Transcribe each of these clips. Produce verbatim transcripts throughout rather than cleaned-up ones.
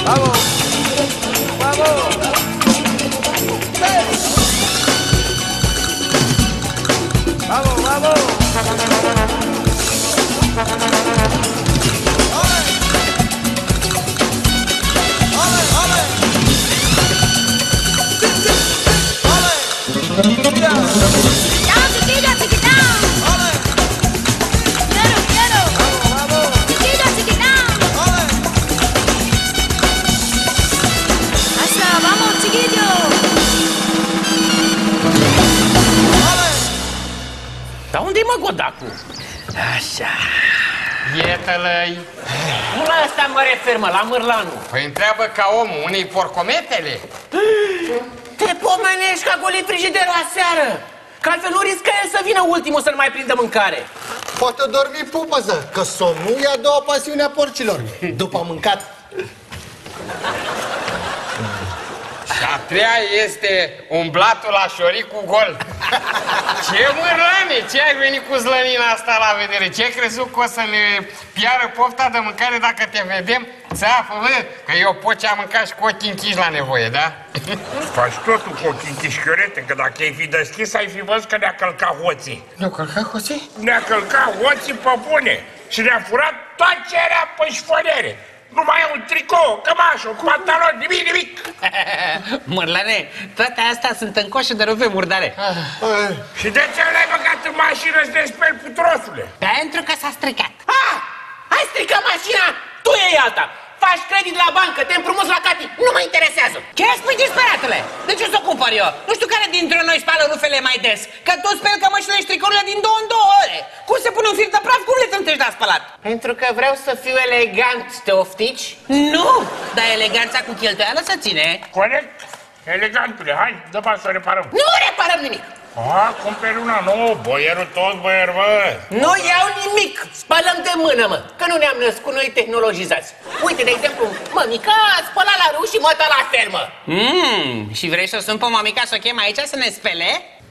Bravo! Bravo! Bravo, bravo! Dar unde-i mă Godacu? Așa. Iată-l-i. Nu la asta mă refer, mă, la Mârlanu. Păi întreabă ca omul, unei porcometele? Te pomenești că a golit frigiderul aseară, că altfel nu riscă el să vină ultimul să nu mai prindă mâncare. Poate dormi pupăză, că somnul e a doua pasiune a porcilor. După mâncat. Și a treia este umblatul la șoricul gol. Ce Mârlane, ce ai venit cu zlănina asta la vedere? Ce ai crezut că o să ne piară pofta de mâncare dacă te vedem? Țeafă, vă, că eu pot ce am mâncat și cu ochii închiși la nevoie, da? Faci totul cu ochii închiși, Chiorete, că dacă ai fi deschis, ai fi văzut că ne-a călcat hoții. Ne-a călcat hoții? Ne-a călcat hoții pe bune și ne-a furat tot ce era pe șfoniere. Nu mai e un tricou, cămașă, un pantalon, nimic, nimic! Mârlane, toate astea sunt în coșă de rufe murdare. Ah. Și de ce l-ai băgat în mașină să te speli, putrosule? Pentru că s-a stricat. Ah! Ai stricat mașina, tu iei alta. Faci credit la bancă, te împrumuți la Cati, nu mă interesează. Ce spui, disperatule? De ce să o cumpăr eu? Nu știu care dintre noi spală rufele mai des. Că tu speli cămășile și tricourile din două în două ore. Cum se pune un fir de praf, cum le trântești de spălat? Pentru că vreau să fiu elegant, te oftici? Nu, dar eleganța cu cheltuială să ține. Corect? Elegantule, hai, dă bani să reparăm. Nu reparăm nimic. A, cumperi una nouă, boierul tot, boier, bă. Nu iau nimic, spălăm de mână, mă, că nu ne-am născut noi tehnologizați. Uite, de exemplu, mămica spăla la râu și măta la fermă. Mmm, și vrei să sun pe mămica să o chem aici să ne spele?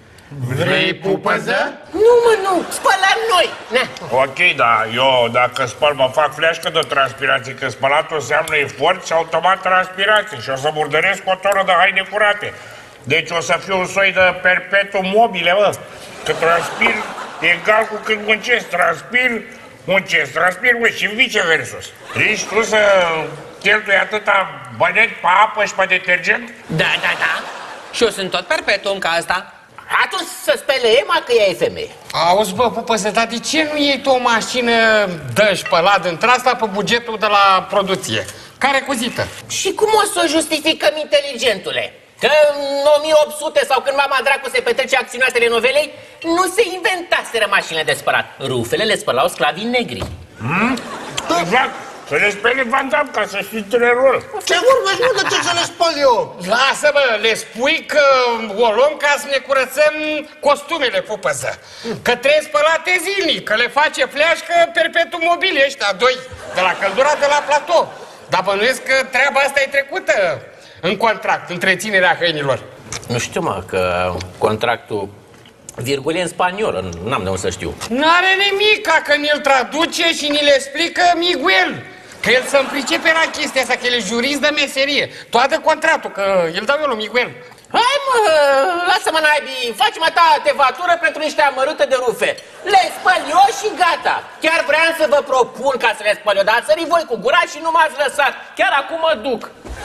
Vrei pupăză? Nu, mă, nu, spălăm noi. Na. Ok, da, eu dacă spăl mă fac fleașcă de transpirație, că spălatul înseamnă efort și automat transpirație și o să murdăresc o tonă de haine curate. Deci o să fiu un soi de perpetuum mobile, mă. Că transpir egal cu când muncesc. Transpir, muncesc, transpir, mă, și viceversus. Riști tu să cheltui atâta băneți pe apă și pe detergent? Da, da, da. Și eu sunt tot perpetuum ca asta. Atunci să spele Ema că ea e femeie. Auzi, bă, pupăză, dar de ce nu iei tu o mașină de spălat într-asta pe bugetul de la producție? Care cuzită? Și cum o să o justificăm, inteligentule? Că în o mie opt sute sau când mama dracu se petrece acțiunea telenovelei, nu se inventaseră mașinile de spălat. Rufele le spălau sclavii negri. Hmm? Exact. Să le speli Van Damme ca să știi trerul. Ce vorbești, nu? De ce să le spăl eu? Lasă, bă, le spui că o luăm ca să ne curățăm costumele, pupăză. Că trebuie spălate zilnic, că le face fleașcă perpetuum mobile ăștia doi, de la căldura de la platou. Dar bănuiesc că treaba asta e trecută în contract, întreținerea hainilor. Nu știu, mă, că contractul virgule în spaniolă, n-am de unde să știu. N-are nimic, că ni-l traduce și ni le explică Miguel. Că el să-mi pricepe la chestia asta, că el e jurist de meserie. Toată contractul, că îl dau eu lui Miguel. Hai, mă, lasă-mă, naibii, faci-mă ta tevatură pentru niște amărâte de rufe. Le spăl eu și gata. Chiar vreau să vă propun ca să le spăl eu, dar ați sărit voi cu gura și nu m-ați lăsat. Chiar acum mă duc.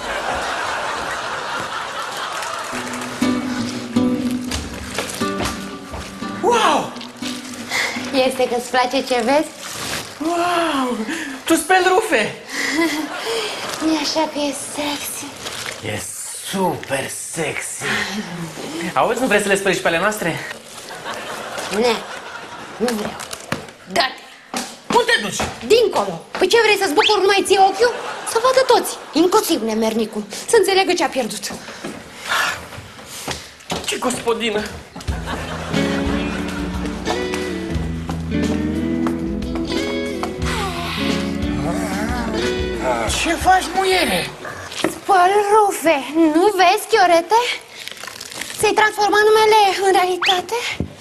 Wow! Este că-ți place ce vezi? Wow! Tu speli rufe! Nu-i așa că e sexy? E super sexy! Auzi, nu vrei să le speli și pe ale noastre? Ne, nu vreau. Gata! Unde te duci? Dincolo! Păi ce vrei, să-ți bucur numai ție ochiul? Să vadă toți, inclusiv nemernicul, să înțeleagă ce a pierdut. Ce gospodină! Ce faci, muiere? Spăl rufe, nu vezi, Chiorete? Ți-ai transformat numele în realitate?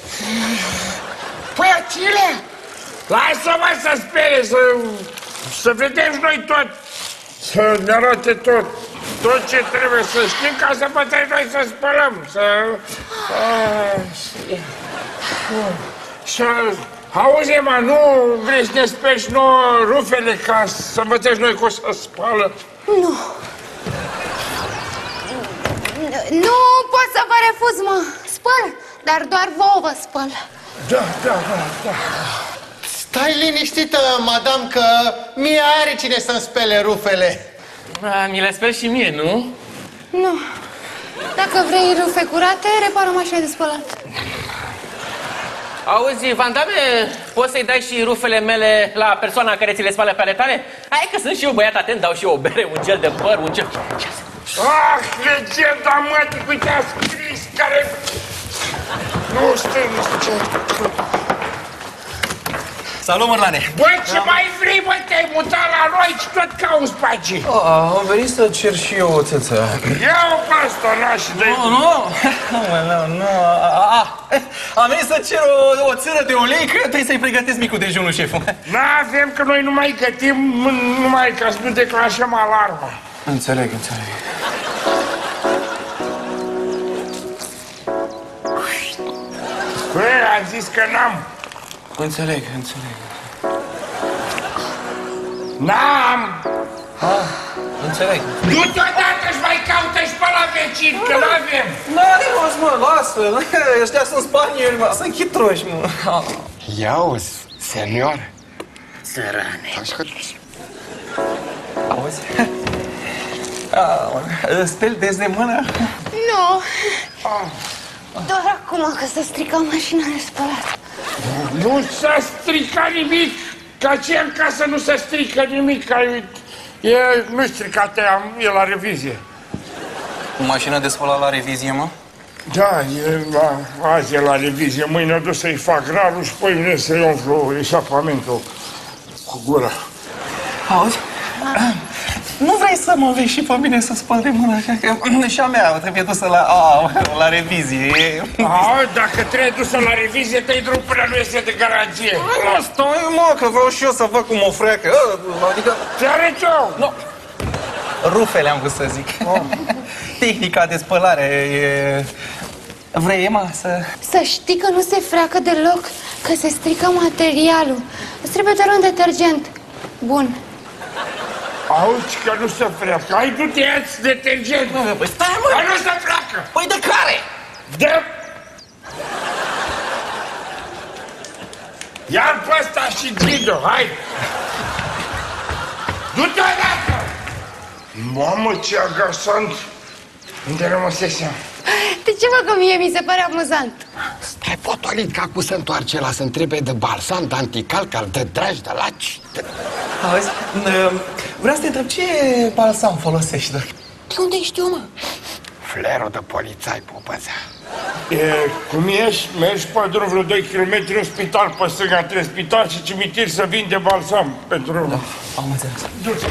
Păi, Acile! Lasă-mă să spere, să, să vedem și noi tot. să ne arate tot, tot ce trebuie să știm ca să putem noi să spălăm, să... Uh, să... Auzi, mă, nu vrei să ne speși nouă rufele ca să învățești noi cum să spală? Nu. Nu pot să vă refuz, mă. Spăl, dar doar vouă vă spăl. Da, da, da, da. Stai liniștită, madame, că mie are cine să-mi spele rufele. A, mi le speli și mie, nu? Nu. Dacă vrei rufe curate, repar o mașină de spălat. Auzi, Vandame, poți să-i dai și rufele mele la persoana care ți le spală pe ale tale? Hai că sunt și eu băiat atent, dau și eu o bere, un gel de păr, un gel... Ah, legenda mătii, uite, a scris care... Nu știu, nu știu ce... Salut, Mărlane! Băi, ce mai vrei, bă, te-ai mutat la noi și tot cauți pace? Oh, am venit să cer și eu o țâță. Ia-o pe asta, nași, de... Nu, nu, nu, nu, am venit să cer o, o țără de ulei, că trebuie să-i pregătesc micul dejunul, șeful. N-avem, că noi nu mai gătim, numai ca să nu declanșăm alarma. Înțeleg, înțeleg. Băi, am zis că n-am. Înțeleg, înțeleg. N-am! Ah, înțeleg. Du-te odată și mai caută-și pe la vecin, că n-avem! N-are rost, mă, lasă. Ăștia sunt spanioli, mă, sunt chitroși, mă. Ia-uzi, senior. Sărane. Auzi? Stel de mână? Nu. Doar acum că s-a stricat mașina de spălat. Nu s-a stricat nimic! Ca ce în casă nu se strică nimic, că e, nu stricat, e la revizie. Cu mașina de spălat la revizie, mă? Da, e la, azi e la revizie, mâine o duc să-i fac rarul și păi vine să-i umflu eșapamentul cu gura. Auzi? Nu vrei să mă vezi și pe mine să spăl de mână? Că și a mea trebuie dusă la, a, la revizie. A, dacă trebuie dusă la revizie, te-ai drum până nu este de garanție. Nu, stai, mă, că vreau și eu să văd cum o freacă. Adică... Ce arăt eu? Nu. Rufele am vrut să zic. Oh. Tehnica de spălare e... Vrei, Ema, să... Să știi că nu se freacă deloc, că se strică materialul. Îți trebuie doar un detergent bun. Auzi că nu se freacă. Hai, du-te, ia-ți detergent. Păi stai, mă! Dar nu se freacă. Păi de care? De... Ia-l pe ăsta și ghidă, hai! Du-te odată! Mamă, ce agasant! Unde rămăsesem? De ce, mă, că mie mi se pare amuzant? Stai potolit, că acum se întoarce la să întrebe de balsam, de anticalcal, de dragi, de laci. De... Auzi, vreau să te întreb ce balsam folosești, doar? De unde știu, mă? Flerul de polițai, Popăza. E, cum ești? Mergi pe drum vreo doi kilometri, un spital pe stânga, între spital și cimitir să vinde balsam pentru... Da, am înțeles. Du-te!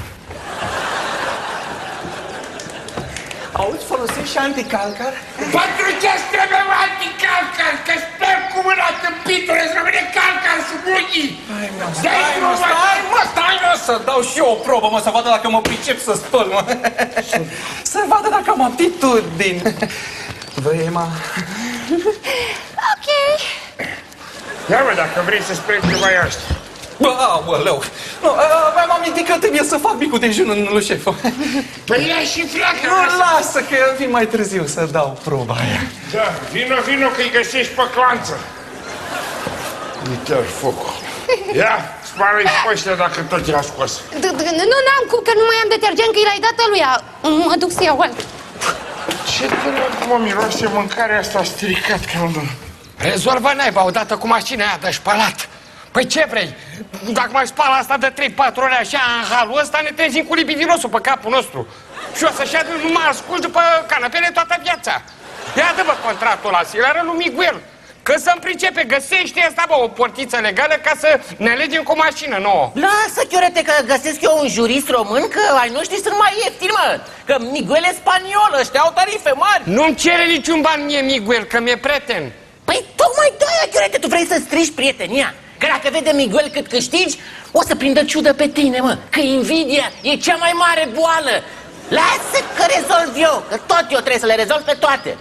Auzi, folosești și anticalcar? Pentru ce-ți trebuie anticalcar? Că sper cu mâna tâmpitule, îți rămâne calcar sub ochii! Hai, mă, stai, mă, stai, mă, stai, mă, să dau și eu o probă, mă, să vadă dacă mă pricep să spăl, mă. Să vadă dacă am aptitudini. Vrei, Ema? Ok. Ia, mă, dacă vrei să speri ceva iaști. Bă, aoleu! Nu, mi-am amintit că trebuie să fac micul dejun în lui șef. Păi ia și fleacă! Nu, lasă, că vin mai târziu să dau proba aia. Da, vino, vino, că-i găsești pe clanță. Uite-l focul. Ia, spală-i pe ăștia dacă tot i-a scos. Nu, n-am cum, că nu mai am detergent, că i l-ai dat lui. Mă duc să iau altul. Ce dracu, mă, miroase mâncarea asta stricat, că nu... Rezolvă naiba odată cu mașina aia de spălat. Păi ce vrei? Dacă mai spală asta de trei patru ore așa în halul ăsta, ne trezim cu libidirosul pe capul nostru. Și o să-și adă numai ascult după canapele toată viața. Ia dă-bă contractul la Silară lui Miguel. Că să-mi pricepe, găsește asta, bă, o portiță legală ca să ne alegem cu o mașină nouă. Lasă, Chiorete, că găsesc eu un jurist român, că ai noștri sunt mai ieftini, mă. Că Miguel e spaniol, ăștia au tarife mari. Nu-mi cere niciun ban mie, Miguel, că mi-e prieten. Păi tocmai de-aia, Chiorete, tu vrei să strici prietenia. Că dacă vede Miguel cât câștigi, o să prindă ciudă pe tine, mă. Că invidia e cea mai mare boală. Lasă că rezolv eu, că tot eu trebuie să le rezolv pe toate.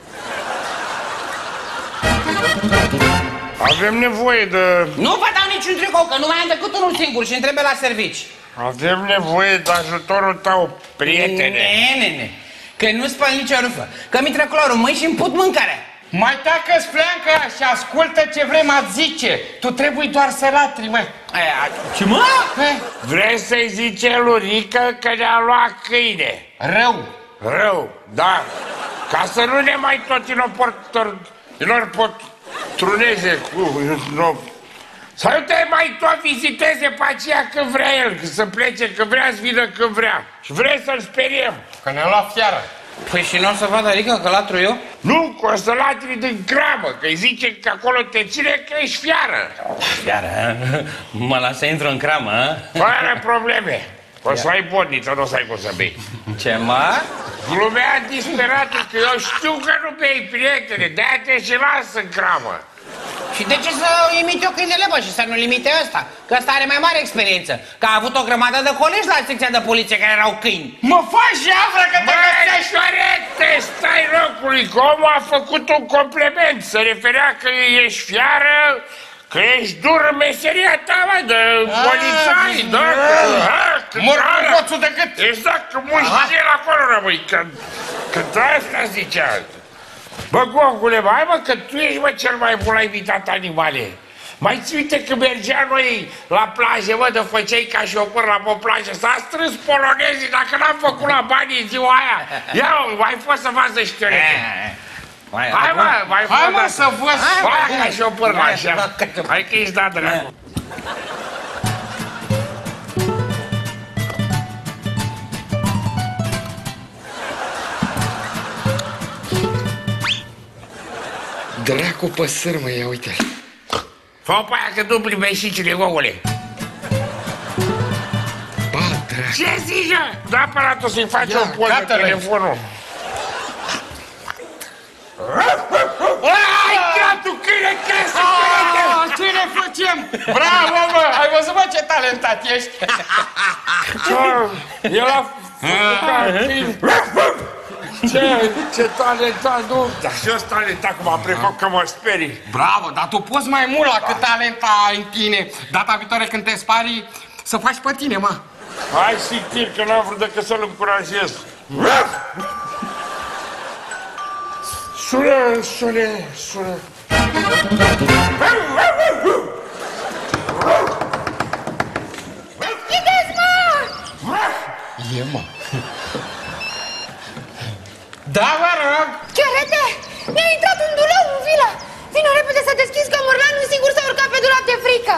Avem nevoie de... Nu vă dau niciun tricou, că nu mai am decât unul singur și îmi trebuie la servici. Avem nevoie de ajutorul tău, prietene. Ne, ne, ne. Că nu spăl nicio rufă, că mi-intră clorul în mâini și îmi put mâncarea. Mai tacă-ți fleanca și ascultă ce vrem a zice. Tu trebuie doar să latri, mă. Aia, ce mă? Vrei să-i zice lui Rică că ne-a luat câine? Rău. Rău, da. Ca să nu ne mai tot inoportuneze cu... No. Să nu te mai tot viziteze pe aceea când vrea el, să plece când vrea, să vină când vrea. Și vrei să-l speriem. Că ne-a luat fiara. Păi și nu o să vadă Rică că latru eu? Nu, că o să latri din cramă, că-i zice că acolo te ține că ești fiară. Fiară, mă lasă intru în cramă, a? Fără probleme. O să ai bodniță, nu o să ai cum să bei. Ce, mă? Glumea disperatul că eu știu că nu bei, prietene, de-aia te și las în cramă. Și de ce să imit eu câinele, bă, și să nu limite ăsta? Că ăsta are mai mare experiență. Că a avut o grămadă de colegi la secția de poliție care erau câini. Mă faci și află că te găsești! Șoarete, stai locului, că omul a făcut un compliment. Se referea că ești fiară, că ești dur în meseria ta, mă, de polițai, da? Mor cu hoțul de gât. Exact, că muști el acolo rămâi, că, că de asta zicea. Bă, Gogule, mai mă, că tu ești, mă, cel mai bun la imitat animale. Mai ții uite că mergeam noi la plajă, mă, de făceai ca șofer la pe plajă, s-a strâns polonezii, dacă n-am făcut la banii în ziua aia. Ia, mai fost să vază știorete. Hai, mă, mai Hai, mă, să văd. Hai, ca șofer, mă, așa. Hai că ești dat, dracu. Dracu păsări, mă, ia uite-l. Fă-o pe aia că tu primești și cine, Gogule. Ba, dracu. Ce zici, mă? Da aparatul să-i faci o poză cu telefonul. Hai, gata, câine, cresc, câine! Ce ne facem? Bravo, mă! Ai văzut, mă, ce talentat ești? El a Ce, ce talentat, nu? Dar și eu sunt talentat, cum am prefac că mă sperii. Bravo, dar tu poți mai mult la cât talent ai în tine. Data viitoare când te spari, să faci pe tine, mă. Hai, Sictir, că n-am vrut decât să-l încurajez. Sună, sună, sună. Deschideți, mă! E, mă. Da, vă rog. Chiorete, mi-a intrat un dulău în vilă. Vino repede să deschizi că Morlanul singur s-a urcat pe dulap de frică.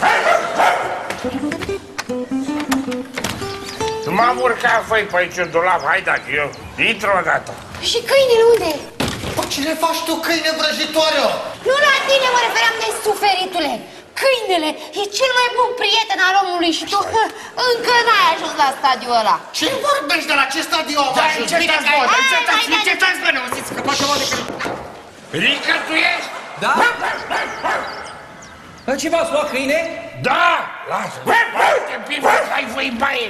M-am urcat, făi, pe aici în dulap, hai dacă eu, intră odată. Și câinele unde? Bă, ce le faci tu, câine vrăjitoare? Nu la tine mă refeream de suferitule. Câinele e cel mai bun prieten al omului și tu încă n-ai ajuns la stadiul ăla. Ce vorbești de la ce stadiu am ajuns? Încetați, bă, încetați, încetați, bă, ne auziți, că poate mă de când... Rică, tu ești? Da? Ce v-ați luat, câine? Da! Lasă! Te pifă, hai voi în baie!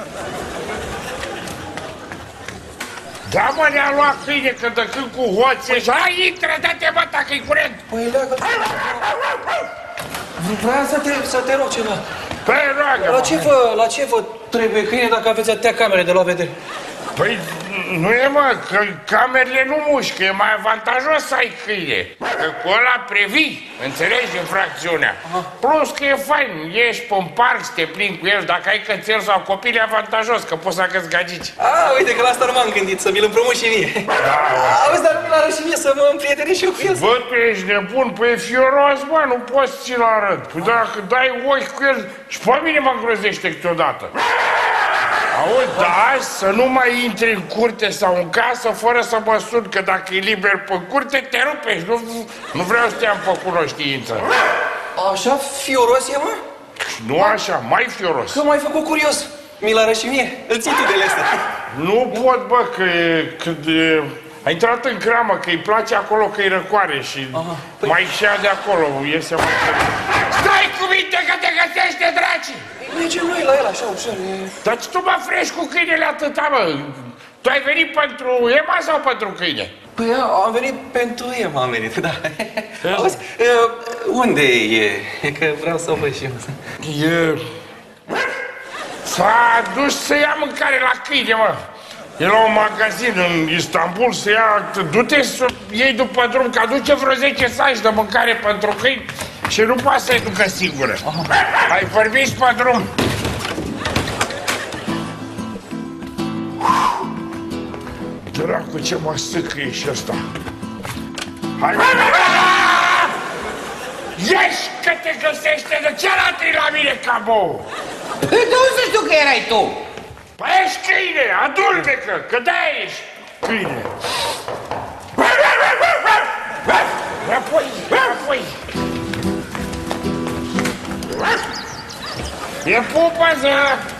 Da, mă, ne-a luat câine, că de când cu hoțe și... Hai, intră, dă-te, mă, dacă-i curent! Păi, leagă... Vreau să te, să te rog ceva. Păi, roagă, La ce vă, la ce vă trebuie câine dacă aveți atâtea camere de luat vedere? Păi, nu e, mă, că camerele nu mușcă, e mai avantajos să ai câine. Că cu ăla previi, înțelegi, infracțiunea. Aha. Plus că e fain, ieși pe un parc să te plimbi cu el, dacă ai cățel sau copil, e avantajos, că poți să agăți gagici. A, uite că la asta nu m-am gândit, să mi-l împrumut și mie. Da. Auzi, dar nu l-arăt și mie să mă împrietenesc și eu cu el. Bă, tu ești nebun, păi e fioros, bă, nu poți să ți-l arăt. Păi dacă dai ochi cu el, și pe mine mă îngrozește câteodată. Auzi, da, să nu mai intri în curte sau în casă fără să mă sun, că dacă e liber pe curte, te rupești. Nu, nu vreau să te-am făcut cunoștință. Așa fioros e, mă? Nu așa, mai fioros. Că m-ai făcut curios. Mi-l arăt și mie. Îl ții tu de astea. Nu pot, bă, că e... Că de... A intrat în cramă, că îi place acolo, că îi răcoare și Aha, păi... mai și de acolo, iese mai tare. Stai cu minte că te găsește, draci! Mergem noi la el așa ușor, e... Dar ce tu mă frești cu câinele atâta, mă? Tu ai venit pentru Ema sau pentru câine? Păi am venit pentru Ema, am venit, da. Auzi, unde e? Că vreau să o văd și eu. E... S-a dus să ia mâncare la câine, mă. E la un magazin în Istanbul să ia... Du-te să iei după drum, că aduce vreo zece saci de mâncare pentru câini și nu poate să-i ducă singură. Hai, vorbiți pe drum. Dracu, ce mă sâcă e și ăsta. Hai, ieși că te găsește, de ce ratri la mine ca bou? De unde știu că erai tu? Păi ești câine, adulmecă, că de-aia ești câine. Înapoi, înapoi. E pupăză!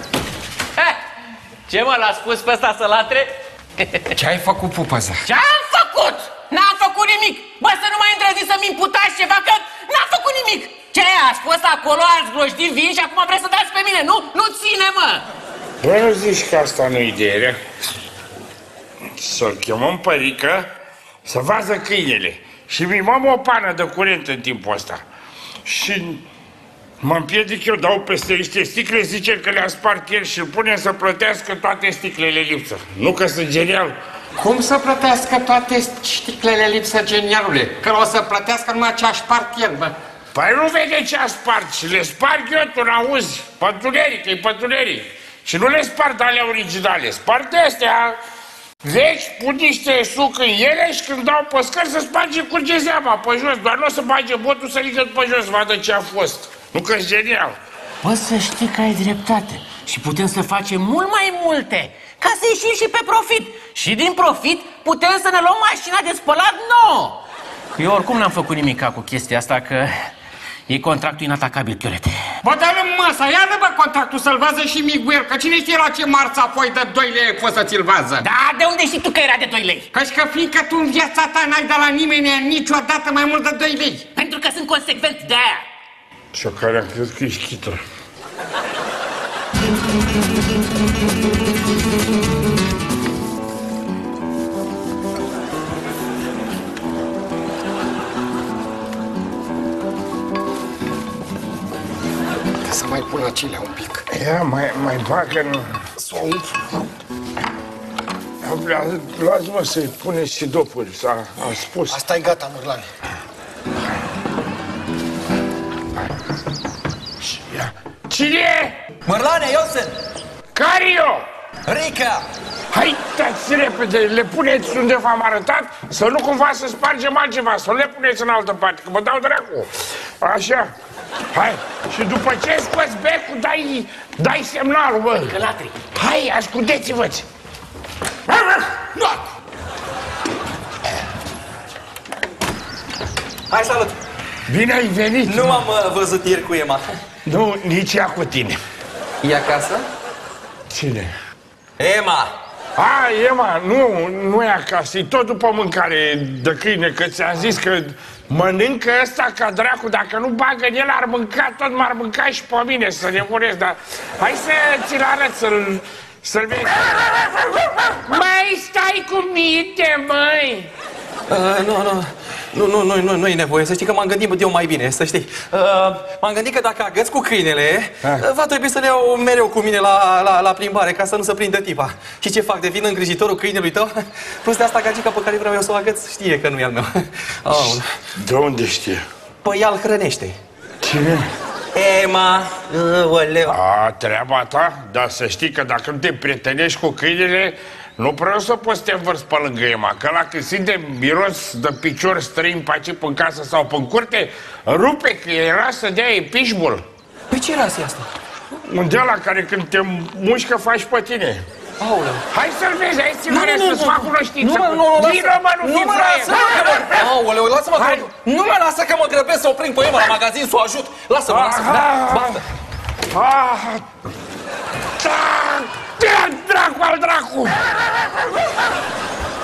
Ce mă, l-a spus pe ăsta să latre? Ce ai făcut, pupăza? Ce-am făcut? N-am făcut nimic! Bă, să nu mai îndrăziți să-mi imputați ceva, că n-am făcut nimic! Ce, ați fost acolo, ați grojtit vin și acum vreți să dați pe mine, nu? Nu ține, mă! Bă, nu zici că asta nu-i ideea. Să-l chemăm părică să vază câinele și mimăm o pană de curent în timpul ăsta. Și mă împiedic eu, dau peste niște sticle, zice că le-a spart el și îl punem să plătească toate sticlele lipsă. Nu că sunt genial. Cum să plătească toate sticlele lipsă, genialule? Că o să plătească numai ce-a spart el, bă. Păi nu vede ce a spart și le sparg eu, tu n-auzi? Pătuneric, e pătuneric. Și nu le spart alea originale, spart astea vechi, pun niște suc în ele și când dau pe scări să sparge curge zeama pe jos, doar nu o să bage botul să ridică pe jos, vadă ce a fost. Nu că-s genial. Bă, să știi că ai dreptate și putem să facem mult mai multe ca să ieșim și pe profit. Și din profit putem să ne luăm mașina de spălat nouă. Eu oricum n-am făcut nimic cu chestia asta, că e contractul inatacabil, Chiorete. Bă, dă-l în masa, ia-le, bă, contractul să-l vază și Miguel, că cine știe la ce marță apoi de doi lei ai fost să ți-l vază? Da, de unde știi tu că era de doi lei? Căci că fiindcă tu în viața ta n-ai dat la nimeni niciodată mai mult de doi lei. Pentru că sunt consecvent de aia. Și eu care am crezut că ești chitră. Să mai pun acelea un pic. Ia, mai, mai bagă în sout. Luați-mă să-i puneți și dopuri, s-a spus. Asta e gata, Murlane. Cine e? Mărlane, eu sunt! Care eu? Rica! Hai, dați repede, le puneți unde v-am arătat, să nu cumva să spargem altceva, să nu le puneți în altă parte, că mă dau dracu. Așa. Hai, și după ce scoți becul, dai, dai semnalul, bă. Călatri. Hai, ascultați-vă! Hai, salut! Bine ai venit! Nu am uh, văzut ieri cu Ema. Nu, nici ea cu tine. E acasă? Cine? Ema! A, Ema, nu, nu e acasă, e tot după mâncare de câine, că ți-am zis că mănâncă ăsta ca dracu, dacă nu bagă în el, ar mânca, tot m-ar mânca și pe mine, să nebunesc, dar hai să ți-l arăt, să-l să-l vezi. Mai stai cu minte, măi! Uh, nu, nu, nu, nu, nu, nu, nu e nevoie, să știi că m-am gândit eu mai bine, să știi. Uh, m-am gândit că dacă agăți cu câinele, uh, va trebui să le iau mereu cu mine la, la, la plimbare, ca să nu se prindă tipa. Și ce fac? Devin îngrijitorul câinelui tău? Plus de asta, gagica pe care vreau eu să o agăț, știe că nu e al meu. Oh. De unde știe? Păi ea îl hrănește. Cine? Ema, oleu. A, treaba ta? Dar să știi că dacă nu te prietenești cu câinele, nu prea o să poți să te învârți pe lângă Ema, că la când simte miros de picior străin pe aici, în casă sau pe curte, rupe că e rasă de aia, e pitbull. Păi ce rasă e asta? Un de ăla care când te mușcă faci pe tine. Aoleu. Hai să-l vezi, hai ținere, să-ți fac cunoștință. Nu, mă, nu, nu, Vino, mă, nu nu fi mă fraier. lasă, mă, aoleu, lasă-mă, că nu mă lasă că mă grăbesc să o prind pe Ema la magazin, să o ajut. Lasă-mă, lasă-mă, da, basta. Ah, da, dracu al dracu!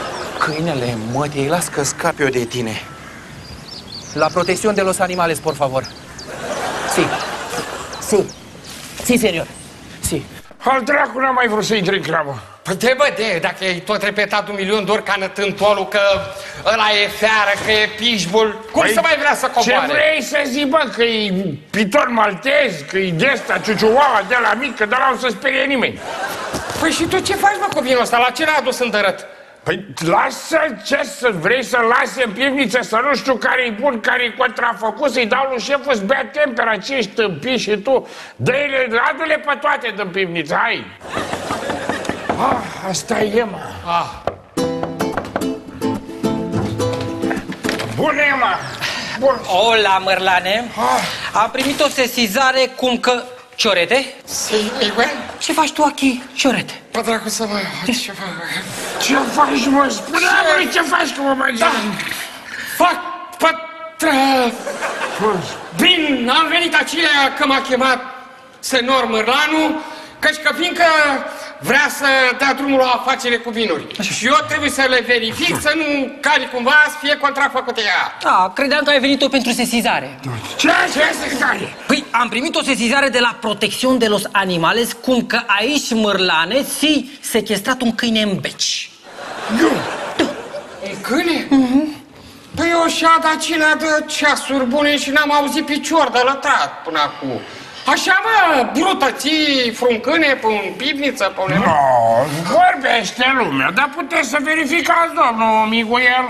Câinele, mătii, las că scap eu de tine. La protección de los animales, por favor. Sí. Sí. Sí, señor. Sí. Al dracu n-am mai vrut să intri în cramă. Păi te bă, de, dacă ai tot repetat un milion de ori ca nătântolul că ăla e feară, că e pitbull, cum Păi, să mai vrea să coboare? Ce vrei să zic, bă, că e piton maltez, că e de ăsta, ciuciuaua de la mic, că de la nu se sperie nimeni. Păi și tu ce faci, mă, copilul ăsta? La ce l-ai adus îndărât? Păi lasă-l, ce să vrei să-l lase în pivniță, să nu știu care-i bun, care-i contrafăcut, să-i dau lui șeful să bea tempera, ce ești tâmpit și tu. Dă-le, adu-le pe toate din pivniță, hai! Ah, asta e Ema. Ah. Bună, Ema! Bun. Hola, Mărlane. Ah. Am primit o sesizare cum că... Ciorete? Si, Miguel? Ce faci tu aici, Ciorete? Pă, dracu, să mă... Ce fac? Ce faci, mă? Spune-mă ce faci, că mă mai Da. Fac pătră... Bine, am venit aici că m-a chemat senor Mărlanu, căci că fiindcă vrea să dea drumul la afacere cu vinuri. Și eu trebuie să le verific, să nu cari cumva să fie contrafăcute ea. Da, credeam că ai venit-o pentru sesizare. Ce? Ce secretare? Păi, am primit o sesizare de la Protección de los Animales cum că aici, Mărlane, ți sequestrat un câine în beci. Nu! Un câine? Mhm. Păi eu și-a dat cina de ceasuri bune și n-am auzit picior de lătrat până acum. Așa, mă, brută, ții fruncâne pe un pivniță, pe un... No, vorbește lumea, dar puteți să verificați, domnul Miguel.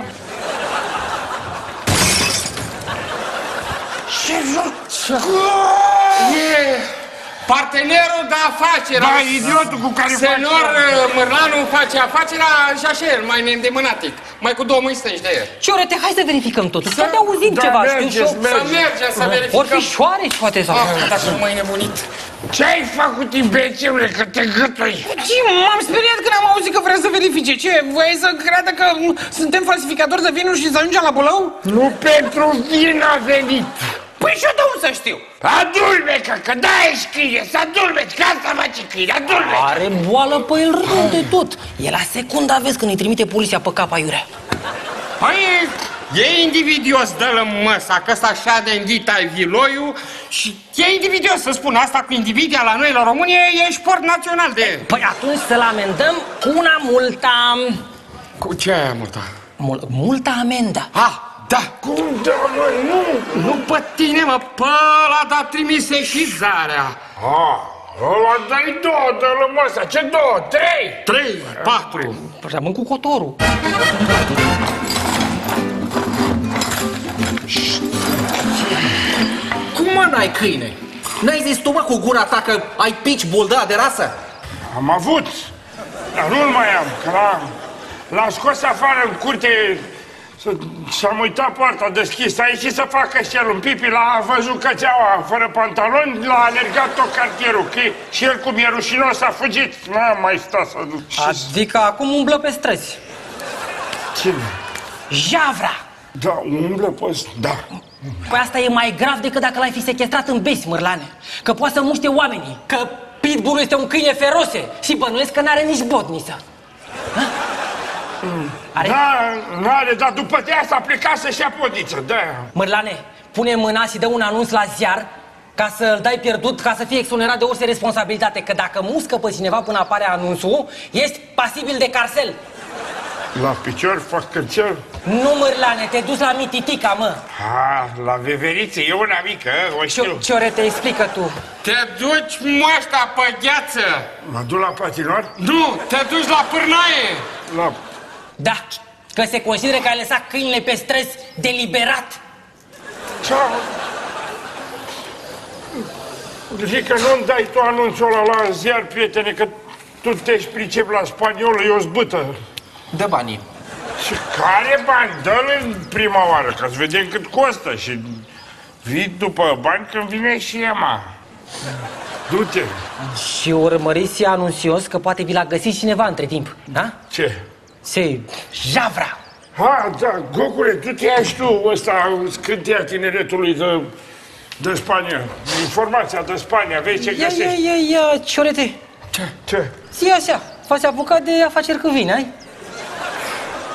Ce Ce? E partenerul de afaceri. Da, idiotul cu care face... Senor Mărlanu face afacerea și așa el, mai neîndemânatic. Mai cu două mâini stângi de el. Ciorete, hai să verificăm totul. Să te auzim Da, ceva, mergeți, știu și eu. Să mergem să verificăm. Ori fi șoare, poate, sau... Ah, dacă nu m-ai nebunit. Ce-ai făcut, imbecilule, că te gâtui? Ce, m-am speriat când am auzit că vrea să verifice. Ce, voiai să creadă că suntem falsificatori de vinuri și să ajungem la Bălău? Nu pentru vin a venit. Păi și eu de unde să știu? Adulmecă, că da ești câine, să adulmeci, că asta face câine, adulmecă. Are boală pe el rău de tot. E la secunda, vezi, când îi trimite poliția pe capa iurea. Păi, e invidios, dă-l măsa, că ăsta așa de înghită ai viloiul și e invidios să spun asta cu invidia la noi, la România, e sport național de... Păi atunci să-l amendăm cu una multa... Cu ce aia multa? Mul multa amendă. Ah, da! Cum, da, măi, nu? Nu pe tine, mă, pe ăla da trimis sesizarea. Ah, ăla dai două, dă-l măsa, ce două, trei? Trei, patru. Rămân cu cotorul. Cum mă n-ai câine? N-ai zis tu, mă, cu gura ta că ai pitbull de, de rasă? Am avut, dar nu-l mai am, că l-am l-am scos afară în curte, s-am uitat poarta deschisă, a ieșit să facă și el un pipi, l-a văzut cățeaua fără pantaloni, l-a alergat tot cartierul, că și el cum e rușinos a fugit, n-a mai stat să... Adică acum umblă pe străzi. Cine? Javra! Da, umblă pe ăsta, da. Păi asta e mai grav decât dacă l-ai fi sequestrat în besi, Mărlane. Că poate să muște oamenii, că pitbull este un câine ferose și bănuiesc că n-are nici botniță. Mm. Are? Da, n-are, dar după de asta a plecat să-și ia podiță, da. Mărlane, pune mâna și dă un anunț la ziar ca să-l dai pierdut, ca să fie exonerat de orice responsabilitate. Că dacă muscă pe cineva până apare anunțul, ești pasibil de carcel. La picior fac cățel? Nu, Mărlane, te duci la mititica, mă. Ah, la veveriță, e una mică, o știu. Ciorete, explică tu. Te duci moașta pe gheață. Mă duc la patinor? Nu, te duci la pârnaie. La... Da, că se consideră că ai lăsat câinile pe străzi deliberat. Ceau! Zic că nu-mi dai tu anunțul ăla la ziar, prietene, că tu te-și pricep la spaniolă, e o zbâtă. Dă banii. Și care bani? Dă-l în prima oară, ca să vedem cât costă și vii după bani când vine și Ema. Du-te. Și urmăriți anunțios că poate vi l-a găsit cineva între timp, da? Ce? Se... Javra! Ha, da, Gocule, tu te ia și tu ăsta, scânteia tineretului de, de Spania. Informația de Spania, vezi ce ia, găsești? Ia, ia, ia, Ciorete. Ce? Ce? Zi așa, faci apucat de afaceri cu vin, ai?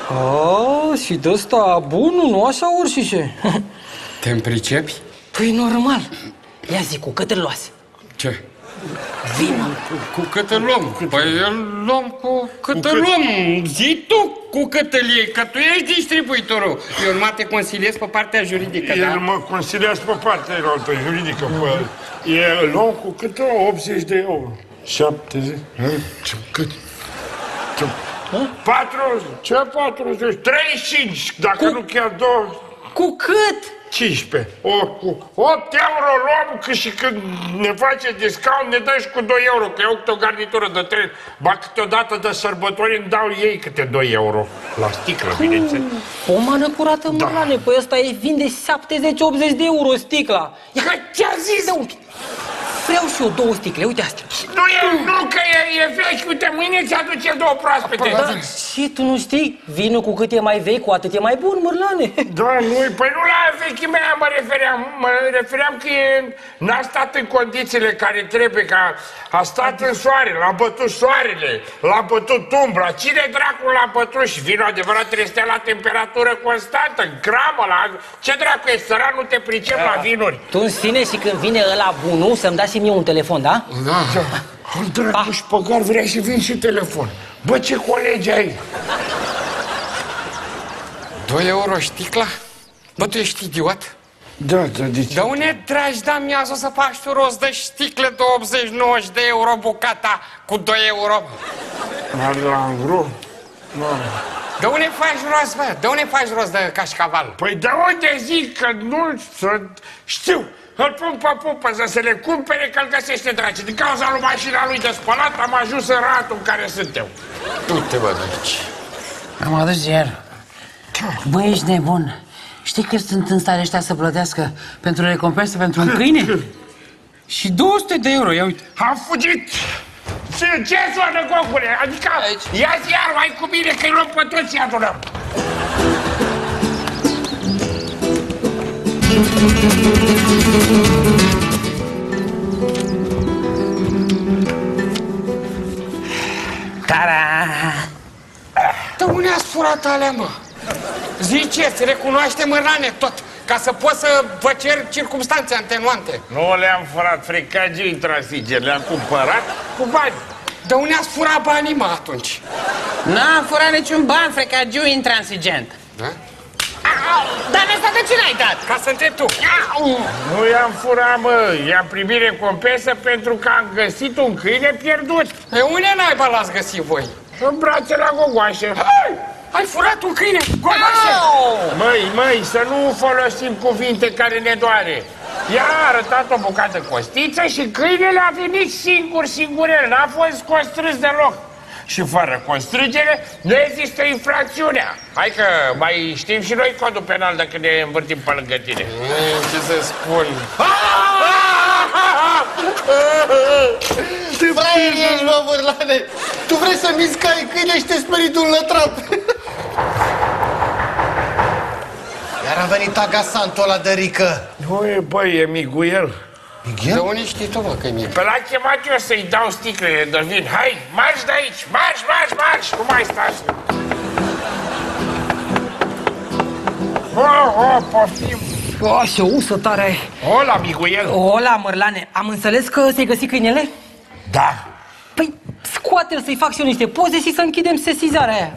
A, și de ăsta bunul, nu așa orșișe. Te-mi pricepi? Păi normal. Ia zi, cu cât îl luați? Ce? Vină. Cu, cu cât îl luăm? Păi îl luăm cu cât îl luăm. Zi tu cu cât îl iei, că tu ești distribuitorul. Eu numai te consiliez pe partea juridică, El da? mă consiliază pe partea altă juridică. Pă, e luăm cu cât optzeci de euro. șaptezeci. Ce, cât? Ce? patruzeci. Ce patruzeci? treizeci și cinci. Dacă cu... nu chiar două. Cu cât? cincisprezece. O, cu opt euro luăm că și când ne face discount ne dă și cu doi euro, că eu câte o garnitură de trei. Ba câteodată de sărbători îmi dau ei câte doi euro. La sticlă, bineînțeles. O mană curată, Mărlane, da. Păi ăsta e vinde șaptezeci optzeci de euro sticla. Ia că ți-a zis! Da, uite. Vreau și eu două sticle, uite astea. Nu e, nu, că e, e vechi, uite, mâine ți-aduce două proaspete. Da, și tu nu știi? Vinul cu cât e mai vechi, cu atât e mai bun, Mărlane. Da, nu, păi nu la vechimea mă refeream, mă refeream că e, n-a stat în condițiile care trebuie, că a, a stat în soare, l-a bătut soarele, l-a bătut umbra, cine dracu l-a bătut și vinul adevărat trebuie să stea la temperatură constantă, în cramă, la... Ce dracu e, săran, nu te pricep da. La vinuri. Tu în sine și când vine ăla bunul să-mi dai și mie un telefon, da? Da. Da. Dracu și păgar, vrea și vin și telefon. Bă, ce colegi ai? doi euro sticla? Bă, tu ești idiot? Da, da, de ce? De unde dragi de amiază să faci tu rost de sticle de optzeci nouăzeci de euro bucata cu doi euro? La angro? De unde faci rost, bă? De unde faci rost de cașcaval? Păi de unde zic că nu știu? Îl pun pe pupă să le cumpere, că îl găsește draci. Din cauza lui mașina lui de spălat am ajuns în ratul în care sunt eu. Du-te, bă, de aici. Am adus iar. Bă, ești nebun. Știi că sunt în stare ăștia să plătească pentru recompensă pentru un câine? Și două sute de euro, ia uite. Am fugit! Ce zonă, gogule? Adică, ia-ți iar, mai cu mine, că-i luăm pe toți, i adunăm. Ta-da! De unde ați furat alea, mă? Ziceți, recunoaște, Mărlane, tot, ca să pot să vă cer circumstanțe atenuante. Nu le-am furat, fricagii intransigeri, le-am cumpărat cu bani. De unde ați furat banii, mă, atunci? N-am furat niciun ban, frecagiu intransigent. Da? Dar ăsta de ce n-ai dat? Ca să întrebi tu. Nu i-am furat, mă, i-am primit recompensă pentru că am găsit un câine pierdut. E unde naiba l-ați găsit voi? În brațe la gogoașe. Hai! Ai furat un câine gogoașe! Măi, măi, să nu folosim cuvinte care ne doare. Ea a arătat o bucată costiță și câinele a venit singur, singurel, n-a fost constrâns deloc. Și fără constrângere nu există infracțiunea. Hai că mai știm și noi codul penal dacă ne învârtim pe lângă tine. Ce să spun? Fraier ești, mă, Mărlane! Tu vrei să miți ca ai câine și te sperii de un lătrat! Iar a venit agasantul ăla de rică. Nu e, băi, e Miguel. Miguel? De unde știi tu, mă, că e Miguel? Pe l-a chemat eu să-i dau sticlele de vin. Hai, marș de aici, marș, marș, marș! Nu mai stați! Oh, oh, poftim! O, și o usă tare ai. Ola, Miguel! Ola, Mărlane, am înțeles că ți-ai găsit câinele? Da. Păi, scoate-l să-i fac și eu niște poze și să închidem sesizarea aia.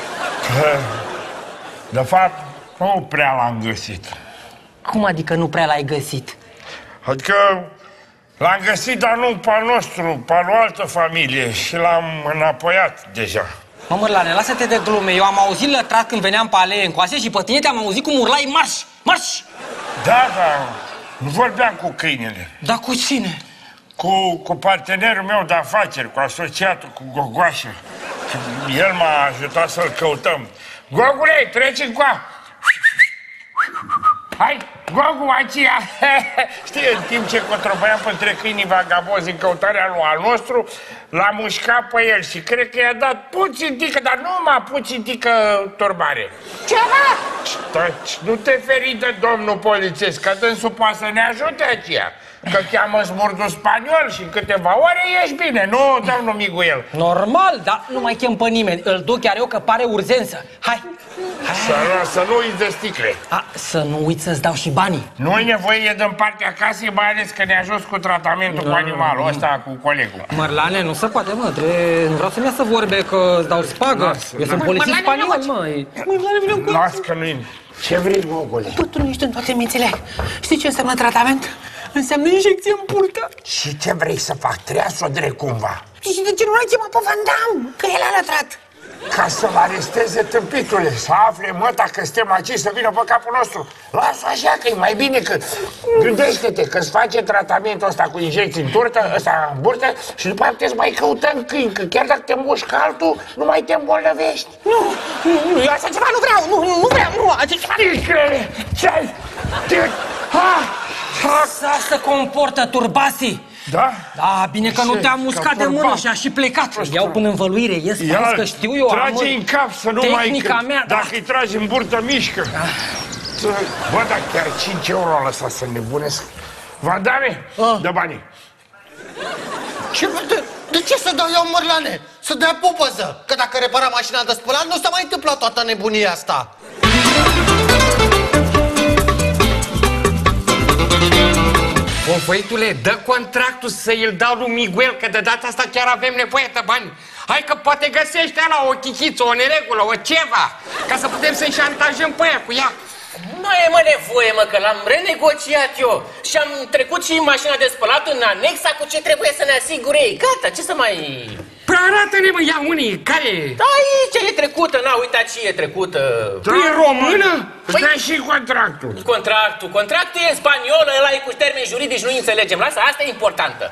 De fapt, nu prea l-am găsit. Cum adică nu prea l-ai găsit? Adică l-am găsit, dar nu pe al nostru, pe al o altă familie și l-am înapoiat deja. Mă, Mărlane, lasă-te de glume. Eu am auzit lătrat când veneam pe alee încoase și pe tine te-am auzit cum urlai marș, marș! Da, da, nu vorbeam cu câinele. Dar cu cine? Cu, cu partenerul meu de afaceri, cu asociatul, cu Gogoașa. Și el m-a ajutat să-l căutăm. Gogule, treci încoa! Hai, Gogu aceea, știi, în timp ce controbăia între câinii vagabozi în căutarea lui al nostru, l-a mușcat pe el și cred că i-a dat puțin tică, dar numai puțin tică torbare. Ceva? Taci, nu te feri de domnul polițist, că dânsul poate să ne ajute aceea. Că cheamă smurdul spaniol și în câteva ore ești bine, nu, domnul Miguel? Normal, dar nu mai chem pe nimeni. Îl duc chiar eu că pare urgență. Hai! Să, să nu uiți de sticle. A, să nu uiți să-ți dau și banii. Nu-i nevoie de în partea casei, mai ales că ne-a ajuns cu tratamentul cu animalul ăsta, cu colegul. Mărlane, nu se poate, mă, trebuie... Nu vreau să-mi iasă vorbe că îți dau spagă. Lasă, eu sunt polițist spaniol, măi. Mărlane, vreau cu... Las că nu-i... Ce vrei, Gogole? Bă, tu nu ești în toate mințile. Știi ce înseamnă tratament? Înseamnă injecție în burtă. Și ce vrei să fac? Treia să o drec cumva. Și de ce nu l-ai chemat pe Van Damme? Că el a lătrat. Ca să-l aresteze, tâmpitule, să afle măta că suntem aici, să vină pe capul nostru. Lasă așa, că e mai bine, că... Gândește-te că îți face tratamentul ăsta cu injecții în turtă, ăsta în burtă, și după aceea să mai căutăm câini, că chiar dacă te mușcă altul, nu mai te îmbolnăvești. Nu, nu, eu așa ceva nu vreau, nu, nu vreau, nu, așa ceva... Ticăle, ce-ai... Așa se comportă turbasii. Da? Da, bine că nu te-am muscat de mână și a și plecat. Iau până în văluire, ies frans, că știu eu. Trage în cap să nu mai... Tehnica mea, da. Dacă îi tragi în burtă, mișcă. Bă, dar chiar cinci euro a lăsat să nebunesc. Van Damme, dă banii. Ce, de, de ce să dau eu, Mărlane? Să dea pupăză. Că dacă repara mașina de spălat, nu s-a mai întâmplat toată nebunia asta. Confăitule, dă contractul să îl dau lui Miguel, că de data asta chiar avem nevoie de bani. Hai că poate găsește ala o chichiță, o neregulă, o ceva, ca să putem să-i șantajăm pe aia cu ea. Nu e, mă, nevoie, mă, că l-am renegociat eu și am trecut și mașina de spălat în anexa cu ce trebuie să ne asigure ei. Gata, ce să mai... Păi arată-ne, mă, ia unii, care e? Da, aici e trecută, n-a uitat ce e trecută. Tu e română? Păi dai și contractul. Contractul, contractul e în spaniolă, ăla e cu termeni juridici, nu înțelegem. Lasă, asta e importantă.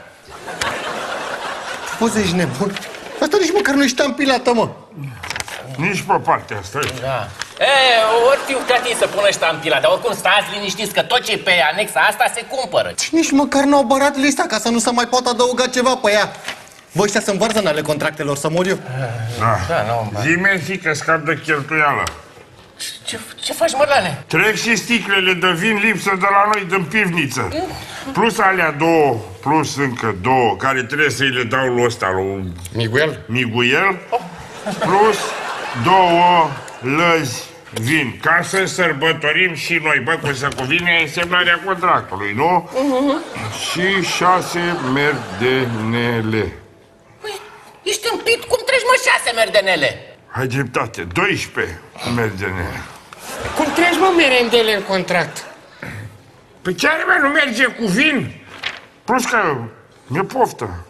Poți ești nebun? Asta nici măcar nu-i ștampilată, mă. Nici pe partea asta. Da. E, ori fiu tati să pună ștampila, dar oricum stați liniștiți că tot ce e pe anexa asta se cumpără. Nici măcar n-au barat lista ca să nu se mai poată adăuga ceva pe ea. Voi ăștia sunt varză în ale contractelor, să mor eu? Da. Da, nu, Zi-mi că scap de cheltuială. Ce, ce faci, Mărlane? Trec și sticlele de vin lipsă de la noi din pivniță. Plus alea două, plus încă două, care trebuie să-i le dau lui ăsta, lui Miguel? Miguel. Plus două lăzi vin, ca să sărbătorim și noi, bă, cum se cuvine semnarea contractului, nu? Uh-huh. Și șase merdenele. Păi, ești împit? Cum treci, mă, șase merdenele? Ai dreptate, doisprezece merdenele. Cum treci, mă, merendele în contract? Păi ce are, mă, nu merge cu vin? Plus că mi-e poftă.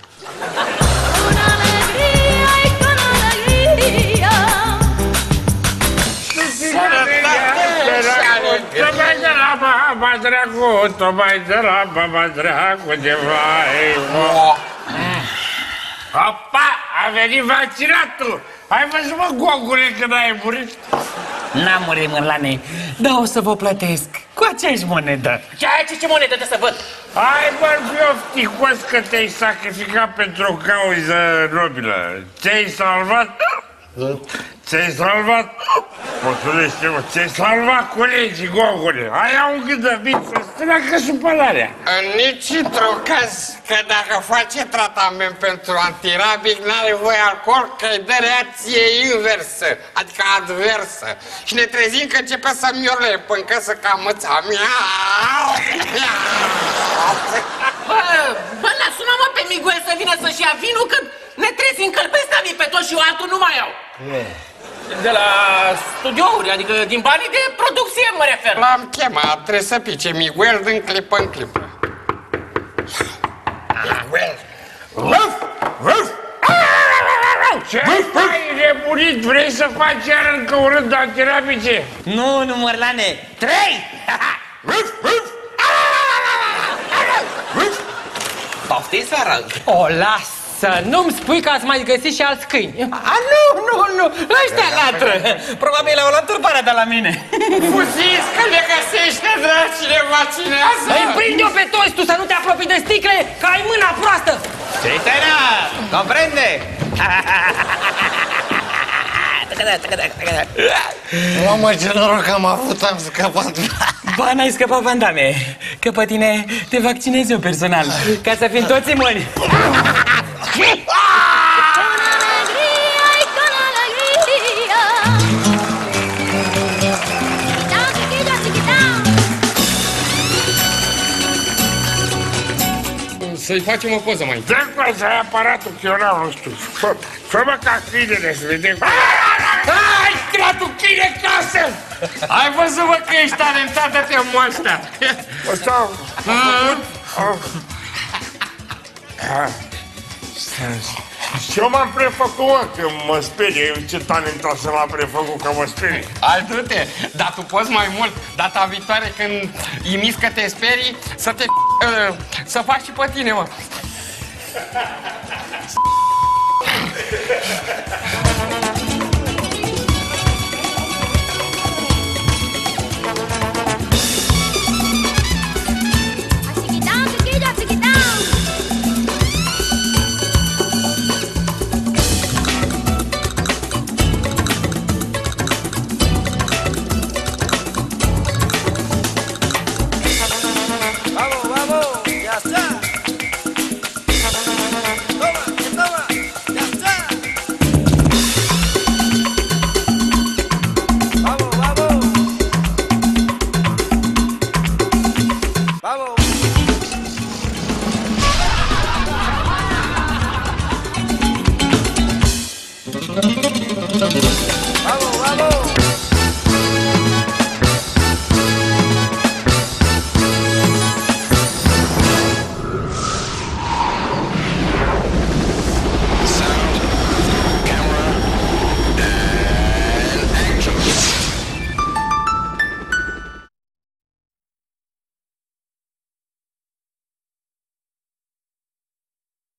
Tocmai de la baba dracu, tocmai de la baba dracu de vai. Opa, a venit vaccinatul! Ai văzut, mă, Gogule, când ai murit? N-am murit, Mărlane, dar o să vă plătesc cu aceeași monedă. Ce, ce, ce monedă de să văd? Hai, bă, fiu ofticos că te-ai sacrificat pentru o cauză nobilă. Ți-ai salvat... Ți-ai salvat... Potulește, mă, ți-ai salvat colegii, Gogule. Ai un gândăvit să streacă supărarea. În niciun caz, că dacă face tratament pentru antirabic, n-are voie alcool, că îi dă reacție inversă, adică adversă. Și ne trezim că începe să miorle până să cam măța. Bă, bă, lasă-mă pe Miguel să vină să-și ia vinul, că ne trezim că-l peste pe toți și eu altul nu mai iau. De la studiouri, adică din banii de producție mă refer. L-am chemat, trebuie să pice Miguel din clipă în clipă. Miguel! Ruf! Ruf! Ce ai nebunit? Vrei să faci iar încă un rând de antirabice? Nu, nu, Mărlane, trei! Ruf! Ruf! Poftiți, Farag? O, lasă Să nu-mi spui că ați mai găsit și alți câini. A, nu, nu, nu, ăștia latră. Probabil au luat turbarea de la mine. Fuziți că le găsește, dragi, cine vaccinează! Îi prinde-o pe toți, tu să nu te apropii de sticle, că ai mâna proastă! Cetăna, comprende? Mamă, ce noroc că am avut, am scăpat. Ba, n-ai scăpat, Vandame, că pe tine te vaccinez eu personal, ca să fim toți imuni. Să-i facem o poză mai. Dă-mi cu să ai aparatul, că eu n-am, nu știu. Fă- Fă-mă ca câinele să vedem. Hai, dracu, câine casă! Ai văzut, mă, că ești talentat de pe moaștea. Ăsta... Și eu m-am prefăcut, mă, că mă sperie. Ce talentat să m-am prefăcut, că mă sperie. Hai, du-te, dar tu poți mai mult. Data viitoare, când imis că te sperii, să te... să faci și pe tine, mă. Vamos!